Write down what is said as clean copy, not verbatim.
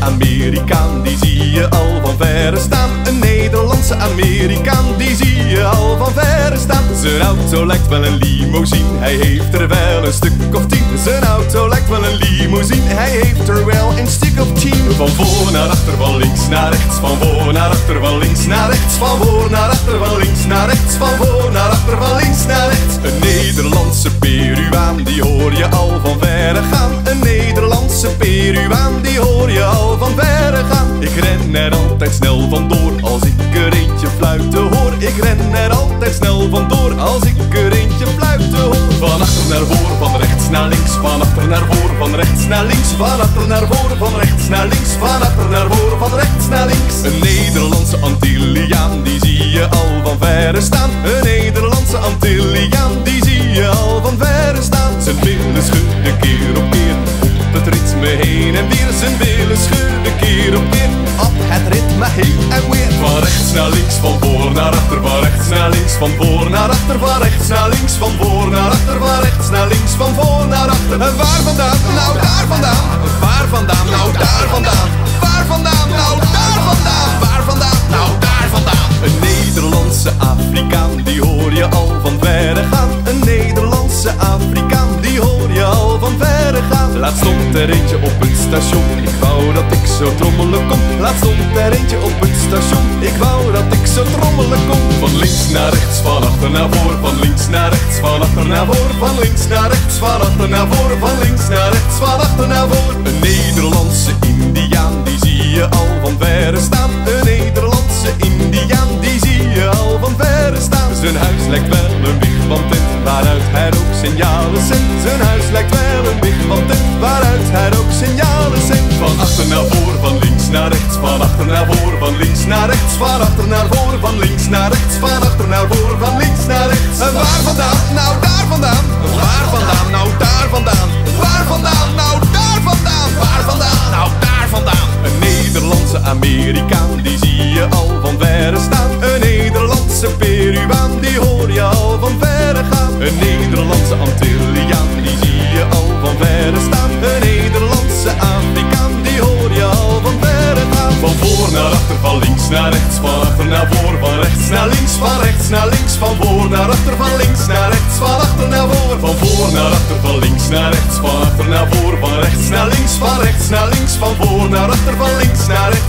Amerikaan, die zie je al van verre staan. Een Nederlandse Amerikaan, die zie je al van verre staan. Zijn auto lijkt wel een limousine, hij heeft er wel een stuk of 10. Zijn auto lijkt wel een limousine, hij heeft er wel een stuk of 10. Van voor naar achter, van links naar rechts, van voor naar achter, van links naar rechts, van voor naar achter, van links naar rechts, van voor naar achter, van links naar rechts. Een Nederlandse Peruaan, die hoor je al van verre gaan. Een Nederlandse Peruaan, die hoor je al van verre gaan. Ik ren er altijd snel vandoor als ik er eentje fluiten hoor. Ik ren er altijd snel vandoor als ik er eentje fluiten hoor. Van achter naar voor, van rechts naar links, van achter naar voor, van rechts naar links, van achter naar voor, van rechts naar links, van achter naar voor, van rechts naar links. Een Nederlandse Antilliaan, die zie je al van verre staan. Een Nederlandse Antilliaan, die zie je al van verre staan. Zijn billen schudden keer op keer op het ritme heen en weer. Zijn billen schudden keer op keer op het ritme heen en weer. Van rechts naar links, van voor naar achter, van rechts naar links, van voor naar achter, van rechts naar links, van voor naar achter, van rechts naar links, van voor naar achter. En waar vandaan? Nou daar vandaan. Waar vandaan? Nou daar vandaan. Waar vandaan? Nou daar vandaan. Waar vandaan? Nou daar vandaan. Een Nederlandse Afrikaan, die hoor je al van verre gaan. Een Nederlandse Afrikaan, die hoor je al van verre gaan. Laatst stond er eentje op het station, ik wou dat ik zo trommelen kon. Laatst stond er eentje op het station, ik wou dat ik zo trommelen kon. Van links naar rechts, van achter naar voor, van links naar rechts, van achter naar voor, van links naar rechts, van achter naar voor, van links naar rechts, van achter naar voor. Een Nederlandse Indiaan, die zie je al van verre staan. Een Nederlandse Indiaan, die zie je al van verre staan. Zijn huis lijkt wel een wigwamtent, waaruit hij ook signalen zendt. Zijn huis lijkt wel een wigwamtent, waaruit hij ook signalen zendt. Van achter naar voor, van links naar rechts, van achter naar voor, van links naar rechts, van achter naar voor, van links naar rechts, van achter naar voor, van links naar rechts. En waar vandaan? Nou daar vandaan. Waar vandaan? Nou daar vandaan. Waar vandaan? Nou daar vandaan. Waar vandaan? Nou daar vandaan. Een Nederlandse Amerikaan, die zie je al van verre staan. Een Nederlandse Peruaan, die hoor je al van verre gaan. Een Nederlandse Antilliaan, die zie je al van verre staan. Een Nederlandse Afrikaan, die hoor je al van verre gaan. Van voor naar achter, van links naar rechts, van achter naar voor, van rechts naar links, van rechts naar links, van voor naar achter, van links naar rechts, van achter naar voor, van voor naar achter, van links naar rechts, van achter naar voor, van rechts naar links, van rechts naar links, van voor naar achter, van links naar rechts.